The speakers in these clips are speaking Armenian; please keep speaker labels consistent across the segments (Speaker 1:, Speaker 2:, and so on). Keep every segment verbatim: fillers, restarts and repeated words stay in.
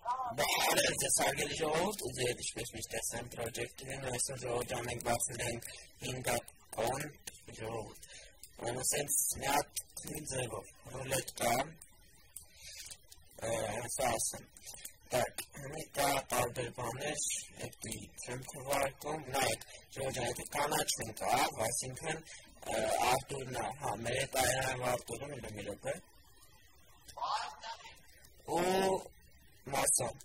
Speaker 1: Բարև ձեզ հարգելի ժողովուրդ, ուզեի ինչպես միշտ եմ պրոջեկտին, այսօր ժողովրդան ենք բացել ենք հինգակոն ժողովուրդ։ Ոնց sense մի հատ ձևով ռուլետ կա, հեսա ասեմ։ Так, հնի կա տարբեր բաներ, էդի չեմ թվարկում, նայեք, ժողովրդան էդի կանաչն կա, այսինքն Արտուրն է, հա, մեր էդ այրայվ Արտուրը, միրը մի ռոպե։ Ու մասոն։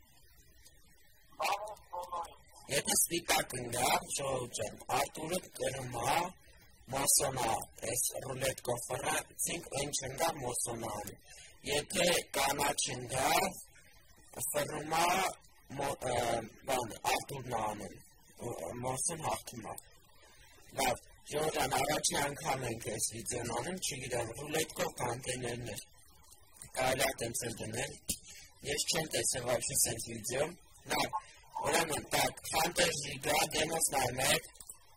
Speaker 1: Եթե սպիտակ ընգա, ժողովրդան, Արտուրը կրում է, մասոնա, այս ռուլետ կոֆրացինք, են չնգա մոսոնան։ Եթե կանաչ ընգա, ֆրում է, Արտուրն անում, մոսոն հաղթում է։ Լավ, ժողովրդան, առաջի անգամ ենք այս վիդեոն անում, չգիտեմ, ռուլետկով կանտեներն էր, կարելի է տենցել դնել, ես չեմ տեսել վաբշե սենց վիդեո, լավ, ուրեմն, так, ֆանտեզի գա, դեմոս նայում եք,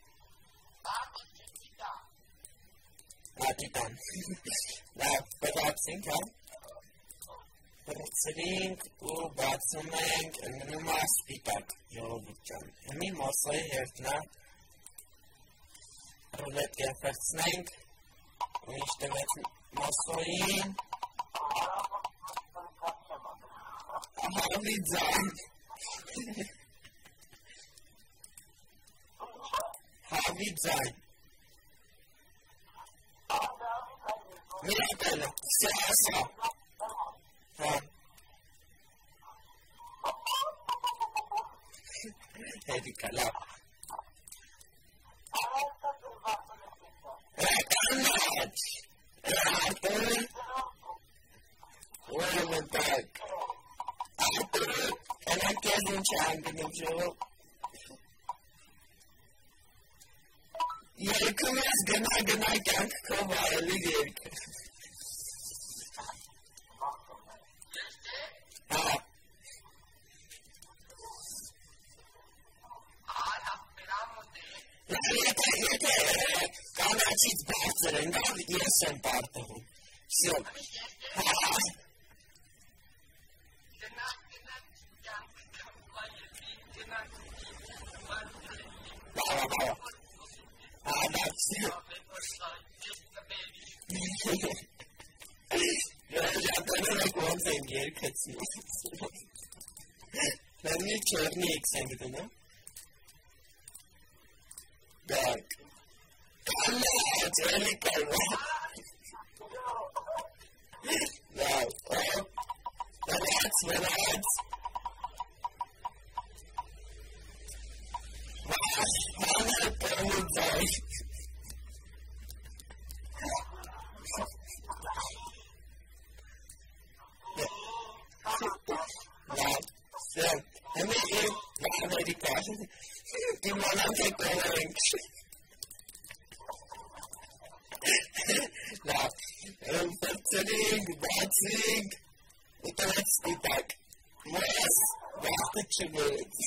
Speaker 1: Ատիտան, լավ, բրացինք, հա, բրցրինք ու բացում ենք, ընգնում է սպիտակ, ժողովուրդ ջան, հնի մոսոյի հերտնա, ռուլետ կերպերցնենք, ու ինչ տվեց մոսոյին, Հավի ձայն, Հավի ձայն, Միրապելը, սա ասա, հա, հետիկա, լավ, Կանաչ, Արտուրը, ուրեմն տակ, Արտուրը, կնակ ես ինչ անգնում ժողով, երկում ես գնա գնա կյանք քո վայելի երկը, հա, Եթե, եթե կանաչից բարձր ընկավ, ես եմ պարտվում, վսյո, հա, բավա, բավա, հա, դա վսյո, ժատանել եք ոնց ենք երկեցնում, նրմի չորնի իքս ենք դնում, Так, կանաչ, էլի կայվա, լավ, վրաց, վրաց, վաշ, հանր պրմու ձայ, լավ, սեմ, հմի իմ վաների կաշ, իմանանք է կողենք, լավ, վրցրինք, բացինք, ու տվեց սպիտակ, մոս, վախտը չգոյեց,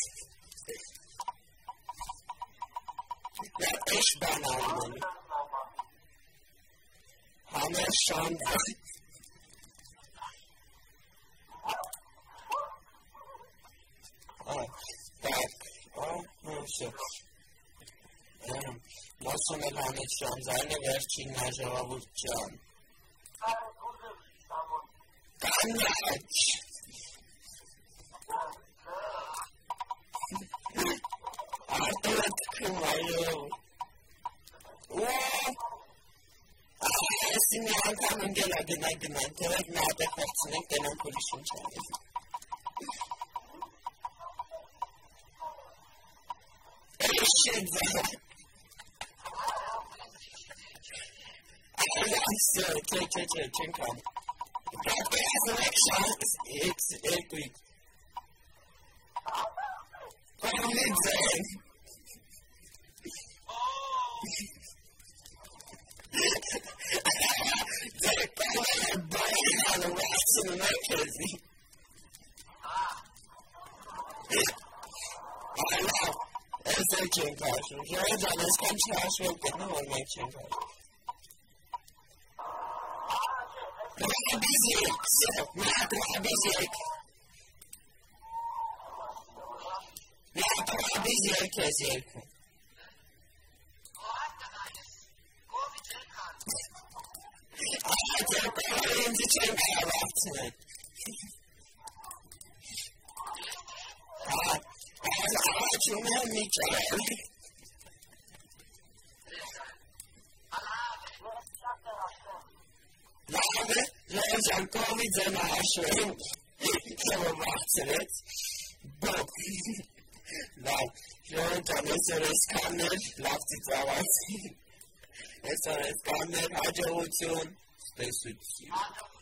Speaker 1: լավ, էշ բան անում, համեր շանդը, так, Все. Մոսոն էլ հանեց շանձայնը վերջինն է ժողովուրդ ջան։ Կանաչ։ Արտուրը թքում այո։ Այս մի անգամ ընգել է գնա գնա, թվեք նա հատ է խորցնենք, տենանք ուրիշ ինչ արել։ Շեձա։ Այլանսը, չէ, չէ, չէ, չենք ամ։ Պետք է ասում եք շանս էքս երկույք։ Կողմի ձեն։ Ձեր կողմը բային անում ասում եք էզի։ Այլավ։ Ես էլ չենք հաշվում, ժողովրդան այսքան չհաշվեք գտնում, որ մենք չենք հաշվում։ Ռաբիզիկ, սեփ, մատ ռաբիզիկ։ Իսկ երկես երկու։ Այդ երկու ինձ չեն կարավացնել։ Առաջում եմ միջել։ Լավ է, լեժան կովիդ եմ աշում, քեվը վաղցրեց, բոք, լավ, ժողովրդան այսօր էսկաններ, լավ ծիծաղացի, այսօր էսկաններ, հաջողություն, տեսություն։